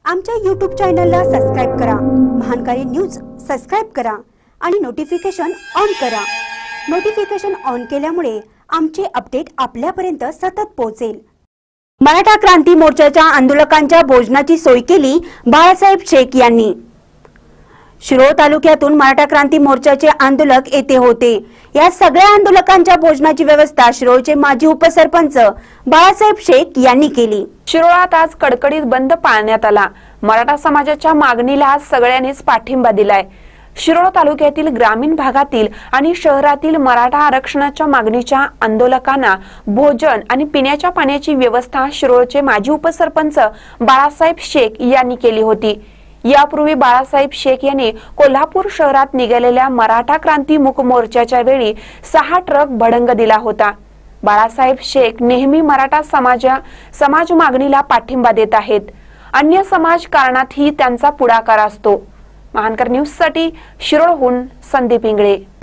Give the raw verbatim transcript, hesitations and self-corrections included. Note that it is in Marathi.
आमच्या यूट्यूब चॅनलला सबस्क्राइब करा, महानकारी न्यूज सबस्क्राइब करा आणि नोटिफिकेशन ऑन करा। नोटिफिकेशन ऑन केल्यामुळे आमचे अपडेट आपल्यापर्यंत सतत पोहोचेल। मराठा क्रांती मोर्चाच्या आंदोलकांच्या भोजनाची सोय केली बाळासाहेब शेख यांनी। शिरोळ तालुक्यातून मराठा क्रांती मोर्चाचे आंदोलक येथे होते। या सगळ्या आंदोलकांच्या भोजनाची व्यवस्था शिरोळचे माजी उपसरपंच बाळासाहेब शेख यांनी केली। शिरोळात आज कडकडीत बंद पाळण्यात आला। मराठा समाजाच्या मागणीला आज सगळ्यांनीच पाठिंबा दिलाय। शिरोळ तालुक्यातील ग्रामीण भागातील आणि शहरातील मराठा आरक्षणाच्या मागणीच्या आंदोलकांना भोजन आणि पिण्याच्या पाण्याची व्यवस्था शिरोळचे माजी उपसरपंच बाळासाहेब शेख यांनी केली होती। यापूर्वी बाळासाहेब शेख यांनी कोल्हापूर शहरात निघालेल्या मराठा क्रांती मूक मोर्चाच्या वेळी सहा ट्रक भडंग दिला होता। बाळासाहेब शेख नेहमी मराठा समाजा समाज मागणीला पाठिंबा देत आहेत। अन्य समाज कारणातही त्यांचा पुढाकार असतो। महानकर न्यूज साठी शिरोळहून संदीप इंगळे।